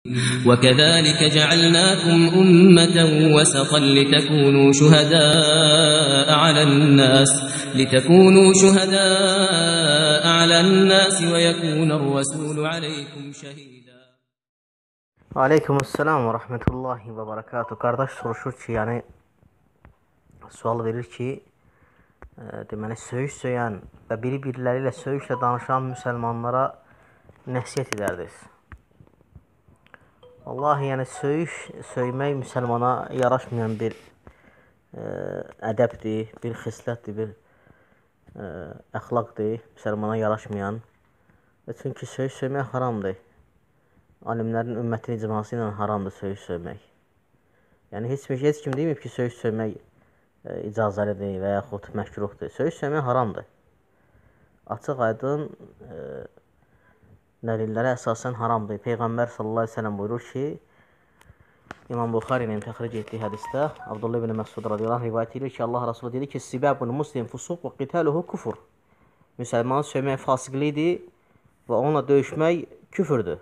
وكذلك جعلناكم أمة وسطا لتكونوا شهداء على الناس ويكون الرسول عليكم شهيدا. Aleykümselam ve rahmetullahi ve berekatuhu. Kardeş soruşur ki, yani sual verir ki, deməli söyüş söyən və biri-biriləri ilə söyüşlə danışan müsəlmanlara nəsihət edərdiniz. Vallahi, yəni söymək müsəlmana yaraşmayan bir ədəbdir, bir xislətdir, bir əxlaqdır, müsəlmana yaraşmayan. Çünki söyüş söymək haramdır. Alimlərin ümmətin icması ilə haramdır söyüş söymək. Yəni heç kim deməyib ki, söyüş söymək icazəlidir və yaxud məkruhdur. Söyüş söymək haramdır. Açıq aydın dəlillərə əsasən haramdır. Peyğəmbər sallallahu əleyhi və səlləm buyurur ki, İmam Buxarinin təxric etdiyi hədisdə Abdullah ibn Məsud radiyallahu anh rivayət edir ki, Allah Rasulü dedi ki, Sibabul muslim fusuq və qitaluhu kufur. Müsəlmanı söymək fasiqlidir və onunla döyüşmək küfürdür.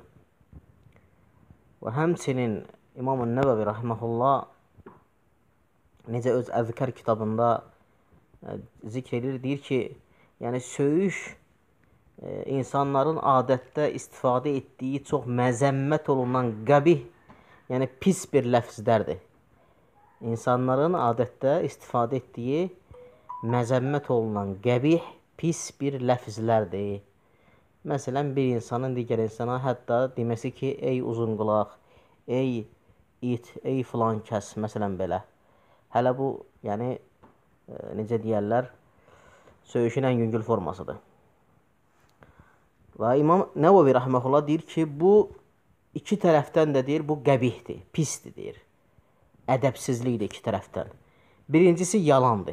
Və həmçinin İmam-ı Nəvəvi rahiməhullah necə öz Əzkər kitabında zikr edir, deyir ki, yəni söyüş insanların adətdə istifadə etdiyi çox məzəmmət olunan qəbih, yəni pis bir ləfzlərdir. İnsanların adətdə istifadə etdiyi məzəmmət olunan qəbih, pis bir ləfzlərdir. Məsələn, bir insanın digər insana hətta deməsi ki, ey uzun qulaq, ey it, ey filan kəs, məsələn belə. Hələ bu, yəni, necə deyərlər, söyüşün ən yüngül formasıdır. Və İmam Nəvəvi rəhməhullah deyir ki, bu iki tərəfdən də deyir, bu qəbihdir, pisdir deyir. Ədəbsizlikdir iki tərəfdən. Birincisi yalandır.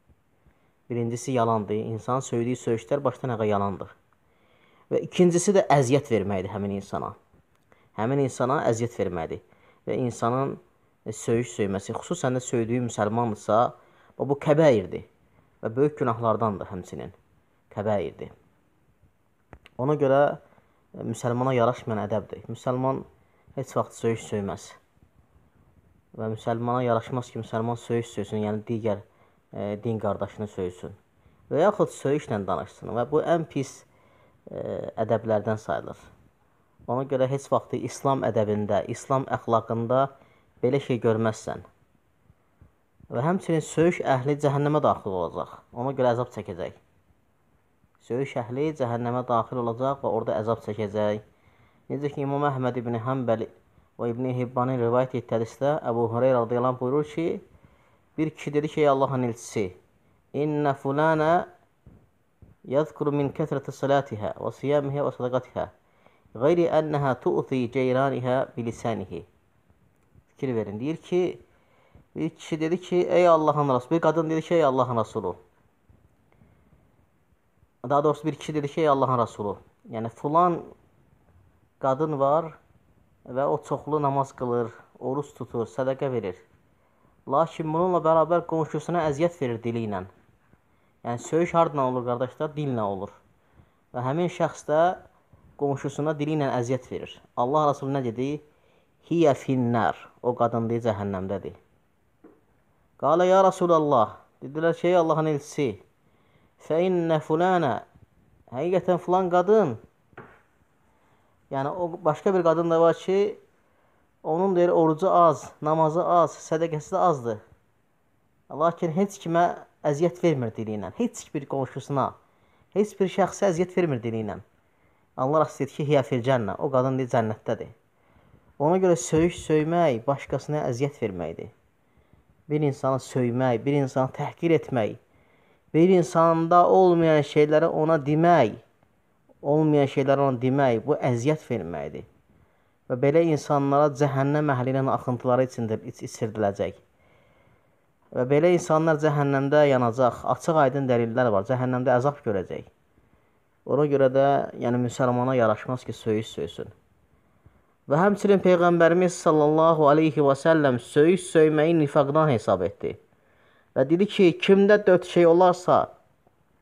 İnsanın söylediyi söyüşlər başdan ayağa yalandır. Və ikincisi də əziyyət verməkdir həmin insana. Həmin insana əziyyət verməkdir. Və insanın söyüş söyməsi, xüsusən də söydüyü müsəlmandırsa, bu kəbəirdir. Və böyük günahlardandır həmçinin. Kəbəirdir. Ona görə müsəlmana yaraşmayan ədəbdir. Müsəlman heç vaxt söyüş söyməz. Və müsəlmana yaraşmaz ki, müsəlman söyüş söysün, yəni digər din qardaşını söysün. Və yaxud söyüşlə danışsın. Və bu ən pis ədəblərdən sayılır. Ona görə heç vaxt İslam ədəbində, İslam əxlaqında belə şey görməzsən. Və həmçinin söyüş əhli cəhənnəmə daxil olacaq. Ona görə əzab çəkəcək. Söyüş əhli cəhənnəmə daxil olacaq və orada əzab çəkəcək. Necə ki, İmam Əhməd ibn Həmbəl və İbn Hibbanın rivayət etdiyi hədisdə Əbu Hüreyrə radiyallahu anh buyurur ki, bir kişi dedi ki, ey Allahın elçisi, İnnə fulanə yəzkuru min kəsrəti salatiha və siyamiha və sadaqatiha qeyri ənəhə tu'zi ceyraniha bilisanihi. Fikir verin, deyir ki, bir kişi dedi ki, ey Allahın Rasulü, bir qadın dedi ki, ey Allahın Rasulü. Daha doğrusu bir kişi dedi ki, ey Allahın Rasulü, yəni filan qadın var və o çoxlu namaz qılır, oruç tutur, sədaqə verir. Lakin bununla bərabər qonşusuna əziyyət verir dili ilə. Yəni söyüş hardan olur qardaşlar? Dillə olur. Və həmin şəxs də qonşusuna dili ilə əziyyət verir. Allah Rasulü nə dedi? Hiyə finnər. O qadın deyir, cəhənnəmdədir. Qalə ya Rasulallah. Dedilər ki, ey Allahın elçisi. Fə innə fulanə. Həqiqətən filan qadın. Yəni o başqa bir qadın da var ki, onun deyir, orucu az, namazı az, sədəqəsi də azdır. Lakin heç kimə əziyyət vermir dili ilə. Heç bir qonşusuna, heç bir şəxsə əziyyət vermir dili ilə. Allah Rasulü deyir ki, hiyə fil cənnə. O qadın deyir, cənnətdədir. Ona görə söyüş söymək başqasına əziyyət verməkdir. Bir insanı söymək, bir insanı təhqir etmək, bir insanda olmayan şeyləri ona demək, bu əziyyət verməkdir. Və belə insanlara cəhənnəm əhlinin axıntıları içirdiləcək. Və belə insanlar cəhənnəmdə yanacaq. Açıq aydın dəlillər var. Cəhənnəmdə əzab görəcək. Ona görə də yəni müsəlmana yaraşmaz ki, söyüş söysün. Və həmçinin Peyğəmbərimiz sallallahu aleyhi və səlləm söyüş söyməyi nifaqdan hesab etdi. Və dedi ki, kimdə 4 şey olarsa,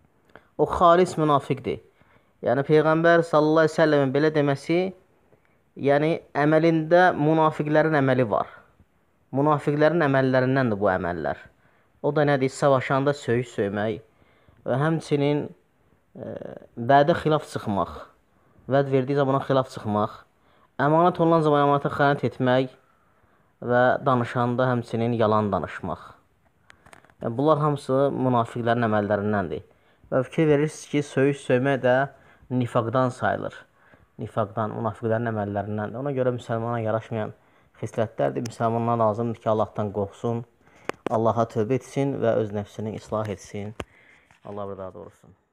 o xalis münafiqdir. Yəni Peyğəmbər sallallahu aleyhi və səlləmin belə deməsi Yəni əməlində münafiqlərin əməli var. Münafiqlərin əməllərindəndir bu əməllər. O da nədir? Savaşanda söyüş söymək və həmçinin vədə xilaf çıxmaq. Vəd verdiyi zamana xilaf çıxmaq. Əmanət olunan zaman əmanətə xəyanət etmək və danışanda həmçinin yalan danışmaq. Yəni, bunlar hamısı münafiqlərin əməllərindəndir. Və fikir verirsiniz ki, söyüş söymək də nifaqdan sayılır. Nifaqdan, münafiqlərin əməllərindəndir. Ona görə müsəlmana yaraşmayan xislətlərdir. Müsəlmanlar lazımdır ki, Allahdan qorxsun, Allaha tövbə etsin və öz nəfsini islah etsin. Allah rəza doğrusun.